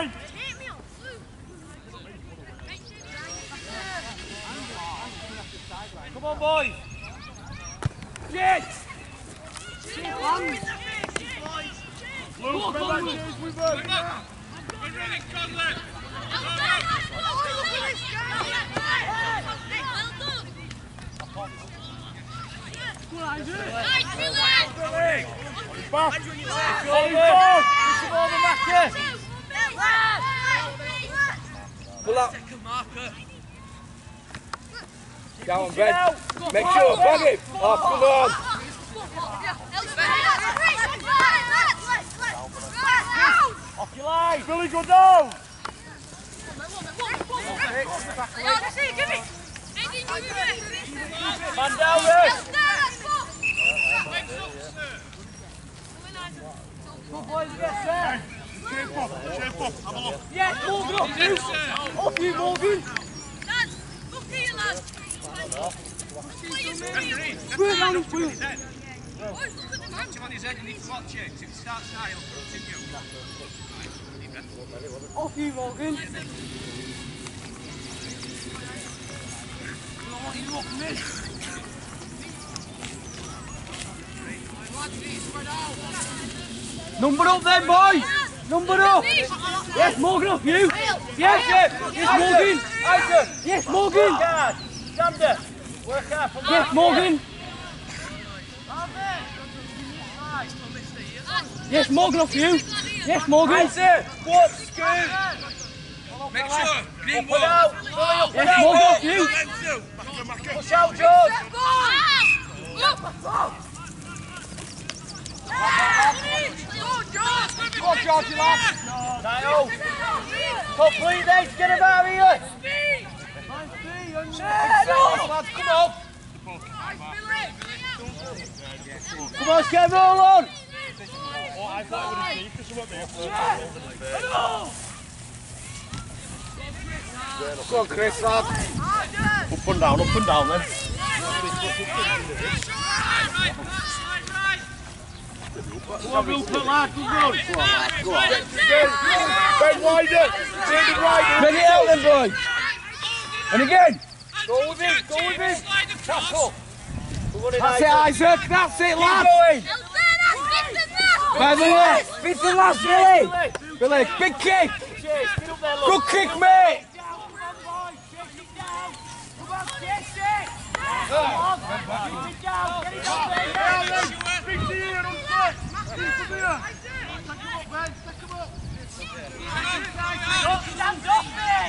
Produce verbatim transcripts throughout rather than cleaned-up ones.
Ben! Come on, boys! Yes! Luke, come on, James, we work! We're running, Conlon! Nice, Billy! Back! Oliver! Push him over, Mackie! Pull up! Go on, Ben. Make sure, bag it. Oh, come on. Off your line! Billy, go down! Man down, Rick! Good boys, get there! Shape up, shape up, have a look. Yes, Morgan, off you! Off you, Morgan! Lads, look here, lads! We're down, we're Boys, look at the man! Touch him on his head, you need to watch it. If it starts high, he'll continue. off you, Morgan! Number up then, boys! Number up! Yes, Morgan, off you! Yes, yes! Yes, Morgan! Yes, Morgan! Work hard! Sander! Work hard for Yes, Morgan! Yes, Morgan, off you! Yes, Morgan! Isaac! What? Scoot! Make sure, green Put wall. out! Yes, Morgan, off you! Push out, George! Go on, Georgie, lad! Niall! Complete this! Get him out of here! Lads, come on! Come on, let's get a roll on! Oh, I thought it would be because you weren't there. Go on, Chris, lad. Up and down, up and down then. Come on, Rupert, lad, good run! Ben wider, take it wider. Bring it out then, boys. And again. Go with him, go with him! Tackle! That's it, Isaac. That's it, lad. By the way, beat the last, Billy. Billy, big kick. Good kick, mate. Stand up, man!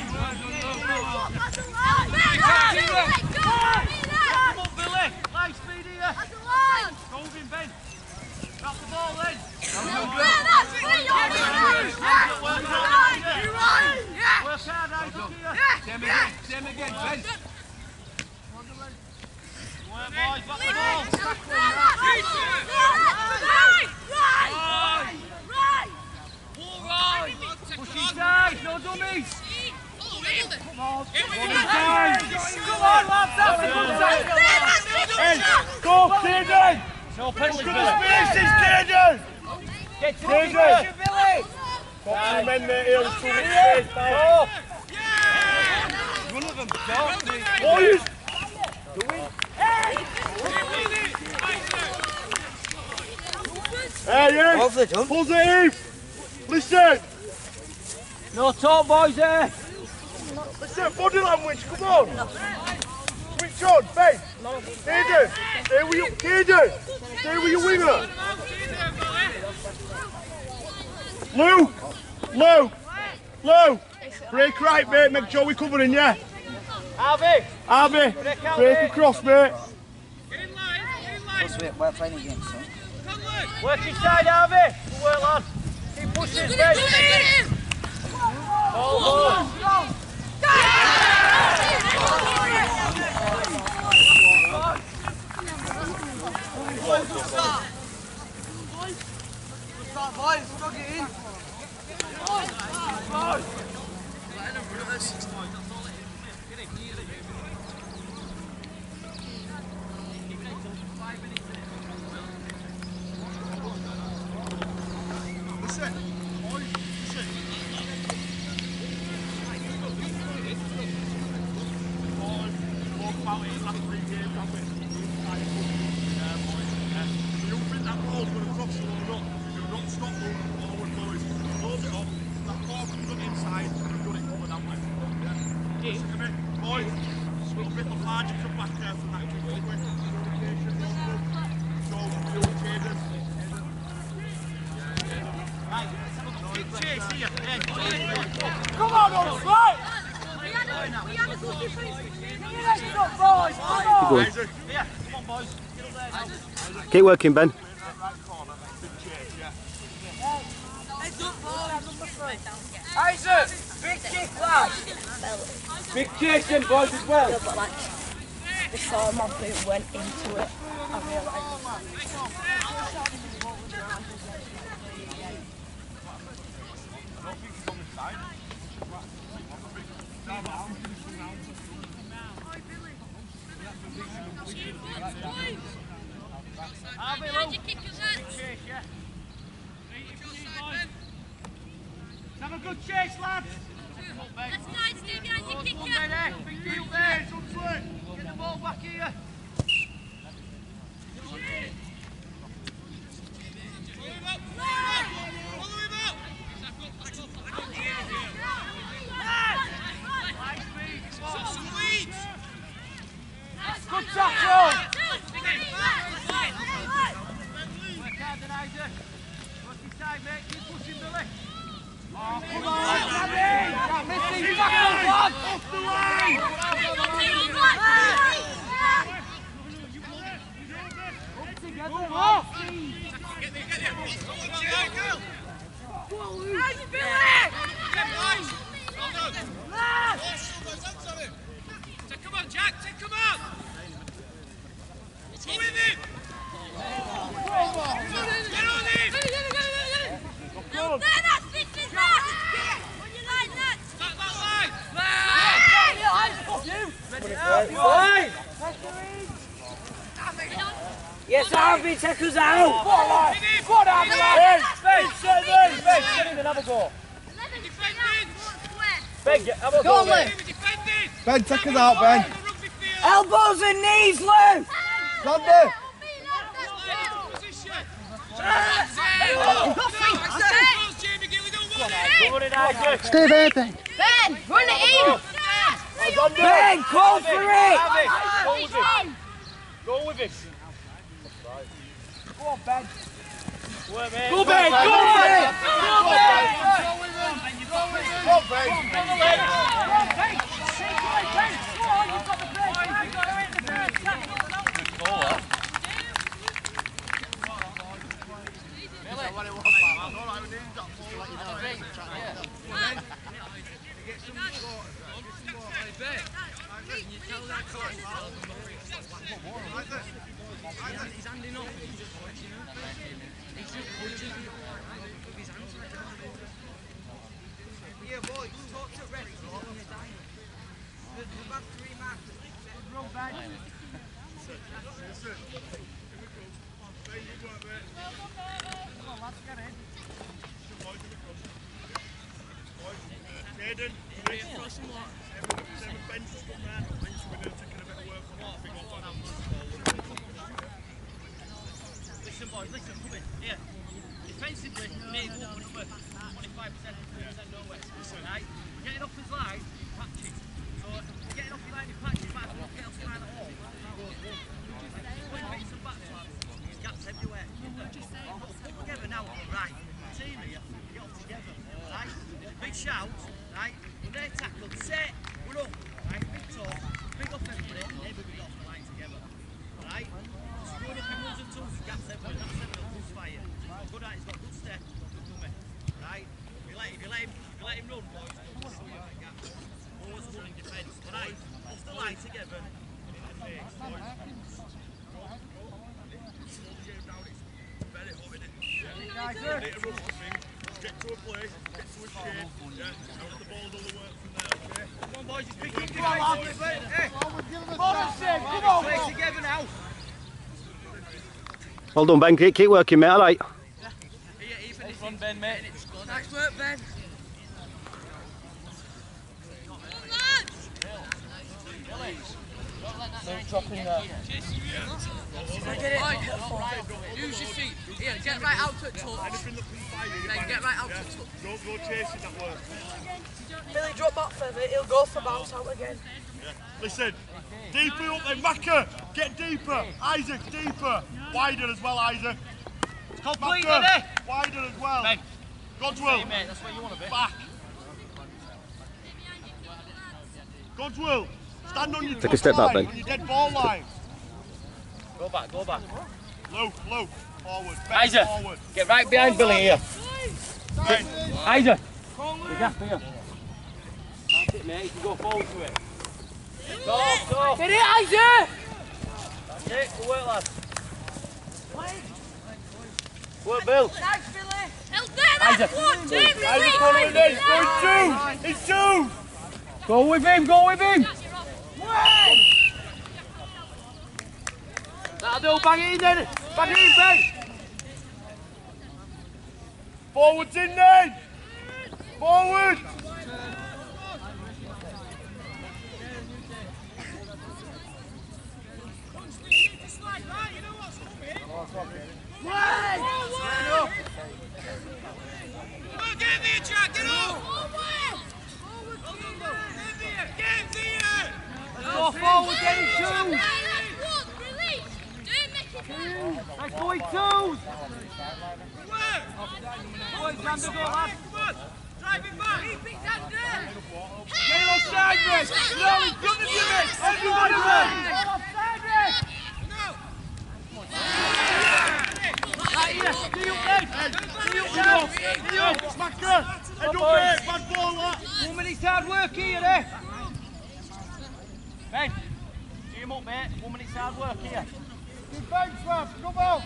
Come on, Billy! Light speed here! Go with him, Ben! Drop the ball then! Work hard, Isaac here! Same again, same again, Ben. Work, boys, drop the ball! Push inside, no dummies! Come on, come on, lads, that's a good time! Hey, go, Caden! No penalty, Look Billy! at the spaces, Caden! Get to the Caden! position, Billy! Got two men there, here, there's too much space now. One of them, don't Boys! Hey, yes! Positive! Listen! No talk, boys, eh? Listen, body language, come on! Switch on, Ben! Caden! Stay with your, Caden! Stay with your winger! Luke! Luke! Luke! Break right, mate, make sure we're covering, yeah? Harvey! Harvey! Break out, Break mate. across, mate! We're playing against, son. Work inside, Harvey! Good work, lad! Keep pushing, Ben! Ball, ball! Listen, boys, listen. about it last three games, haven't we? You think that ball's going to cross you or not? Do not stop moving forward, boys. Close it up. That ball comes up inside, you've got it covered, haven't we? Yeah. Listen to me, boys. A little bit of larger come back there from that kick away. Communication, so, do it, Jaden. Right, big chase here. Yeah. Come on, on right! We had a, we had a good defence. Let's up, boys! Come on! Go on. Yeah, come on, boys. Get up there now. Keep working, Ben. Right corner, big chase, yeah. Heads up, boys. Isaac! Big kick, lad! Big chase then, boys, as well. Yeah, but like, before my boot went into it, I realised. Behind your kickers, lads. Chase, yeah. Have a good chase, lads. Let's guys stay behind your One kicker. there, big deal there. Get the ball back here. Good tackle. Work hard then, Isaac. Work inside, mate. Keep pushing, Billy. Oh, come on, Sammy! Can't miss these tackles, lad! Off the line! Up together, off! Get there, get there. How's you feeling? Come on, Jack, come on! Go with it! Get on it! There, that's it, it's that! On your line, lads! Back that line! Line! Yes, Harvey, take us out! Go on, Harvey, lad! Ben, set in, Ben, set in and have a go. Ben, get- have a go, Ben. Ben, take us out, Ben. Elbows and knees loose! Sandy! Go on in, Isaac. Stay there, Ben. Ben, run it in! Ben, call for it! Harvey, go with him. Go with him. Go on, Ben. Work, mate. Go, Ben, go, Ben! Go, Ben! Go, Ben! Jaden, seven bench has come round. Bench we're doing taking a bit of work on that. Big up on that. Listen, boys, listen, come in. Here. Defensively, maybe we'll put it worth twenty-five percent, thirty percent nowhere. Right? We're getting off his line, patches. So, we're getting off your line in patches, might as well get off your line at all. Putting bits and bats, lads. There's gaps everywhere. Put together now, right? Team here, get off together. Right? Big shout, right? When they tackle, set, we're up. Right? Big talk, big up everybody, everybody got off the line together. Right? Screwing up in ones and twos, gaps everywhere, that's everywhere, good fire. Good at, he's got good step, good dummy. Right? If you let, if you let him, if you let him run, boys, don't screw you up in gaps. Always running defence. Right? Off the line together. In the face, boys. Very hot, isn't it? Yeah. Need to run the thing, get to a place, get to a shape, yeah, and let the ball do the work from there, okay? Come on, boys, just pick up your boys. Hey, Come on, play together now. Well done, Ben. Keep, keep working, mate. All right. Here, even if run, Ben, mate. Nice work, Ben. top in there. Use your feet. Here, get right out to touch. Then get right out to touch. Don't go chasing that work. Billy, drop back further, he'll go for bounce out again. Yeah. Listen, deeper up there, Macca. Get deeper. Isaac, deeper. Wider as well, Isaac. Complete, Macca, Eddie. wider as well. Ben. Godswill. Hey, mate, that's where you want to be. Back. Godswill, stand on your Take a step back, line, Ben. on your dead ball line. Go back, go back. Luke, Luke, forward. Ben, Isaac, forward. get right behind Billy here. Ben. Isaac, the gap here. That's it, mate. You can go forward to it. Go, go. Get it, Isaac! That's it. Good work, lad. Work, Bill. Nice, Billy. Help there, that's Isaac. one, two, three. Isaac, follow him in. Go in two. It's two. Go with him, go with him. That'll do. Bang it in then. Bang it in, Ben. Forwards in then. Forward. Go forward, get in two. Let's go in two. Go in, Xander, go, lad. Get him offside, mate. No, in front of you, mate. Everybody, mate. Right here. Stay up, mate. Stay up, now. Stay up. Macca. Head up, mate. Bad ball, that. One minute's hard work here, eh? Ben, see him up, mate. One minute's hard work here. Good bench, Rav. Come on.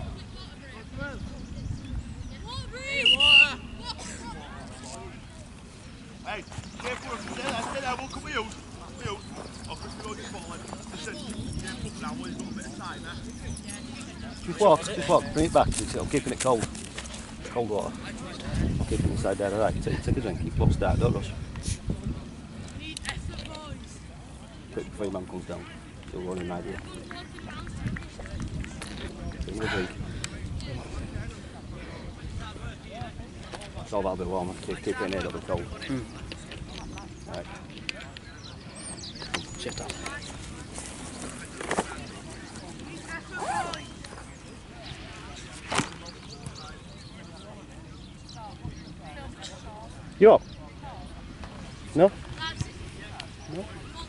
Hey, careful. Stay there, stay there. We'll come with you. Come with you. Oh, Chris, we go get ball in. Listen, careful now. We've got a bit of time, eh? Just walk, just walk, bring it back. I'm keeping it cold. Cold water. Keep it inside there, alright. Take, take a drink, keep close start, don't rush. Quick before your man comes down. You'll run an idea. Take a drink. It's all that a bit warmer. Keep, keep it in here, it'll be cold. Mm. Right. Shit down. You up? No? No?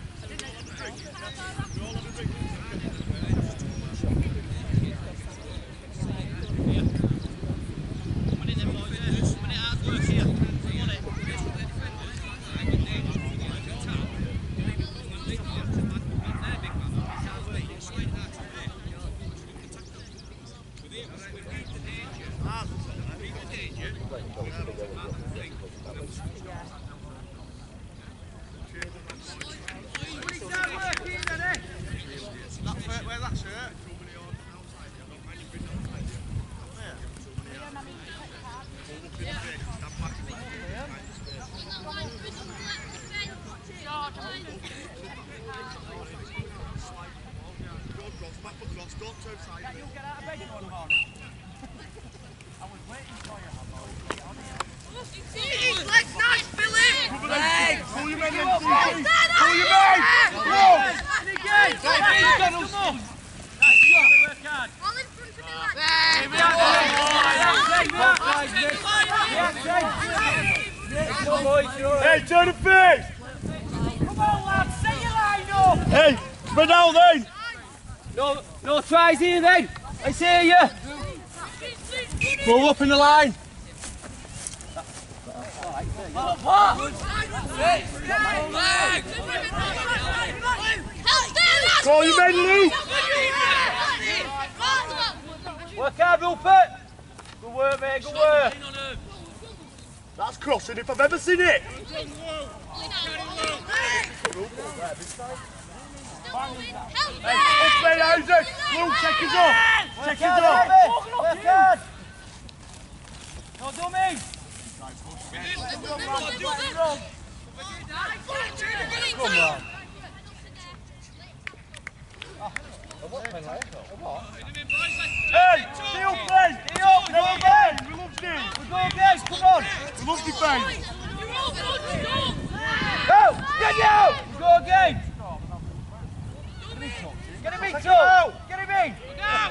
Hey, turn the face! Come on, lads, set your line up! Hey, spread out then! No, no tries here then! I see you! Pull up in the line! Call your men, Luke! Work hard, Rupert! Good work, mate, good work! That's crossing if I've ever seen it! Help Hey, up there, Isaac! Luke, check his up! Check his up! Work hard! No dummy! Come on! Hey, stay up, Ben! Stay up! We love Ben! We love Steve! We go again, come on! We love defence! Go! Get down! We go again! Get him in, Joe! Get him in!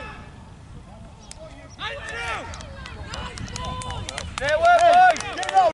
Stay away, boys!